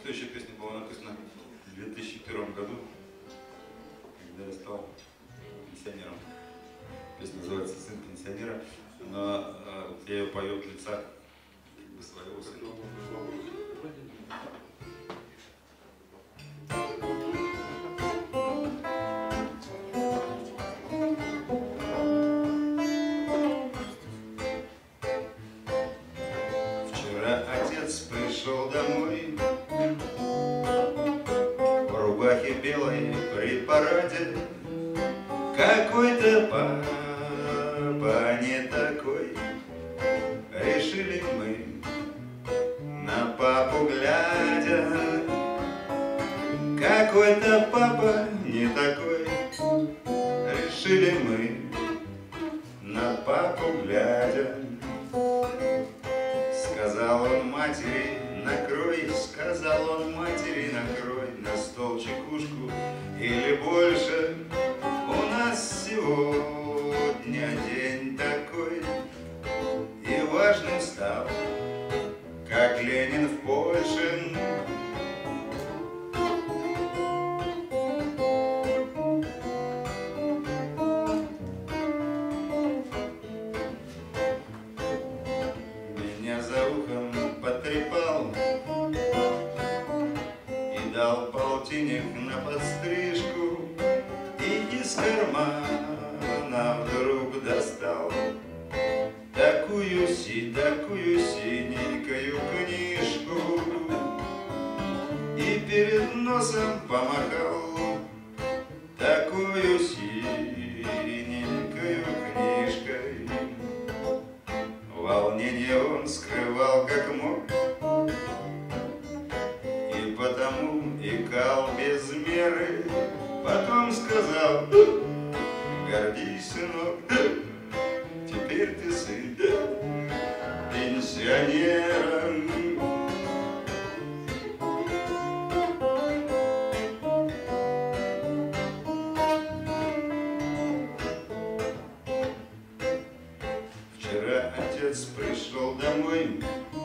Следующая песня была написана в 2001 году, когда я стал пенсионером. Песня называется «Сын пенсионера», но я ее пою от лица своего сына. Вчера отец пришел домой в рубахе белой при параде. Какой-то папа не такой, решили мы, на папу глядя. Какой-то папа не такой, решили мы, на папу глядя. Сказал он матери, накрой, сказал он матери, накрой на стол чекушку или больше. У нас сегодня день такой, и важным стал, как Ленин в Польше. Меня за ухом потрепал и дал полтинник на подстрижку, и из кармана вдруг достал такую синенькую книжку и перед носом помахал такую синенькую книжкой. Волнение он скрывал как мог, и потому икал без меры. Потом сказал: гордись, сынок, теперь ты сын пенсионера. Вчера отец пришел домой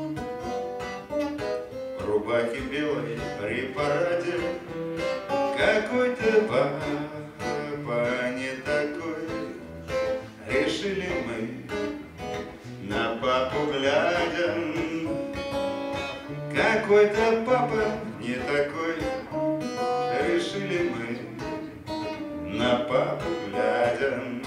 в рубахе белой при параде. Какой-то папа не такой, решили мы, на папу глядя. Какой-то папа не такой, решили мы, на папу глядя.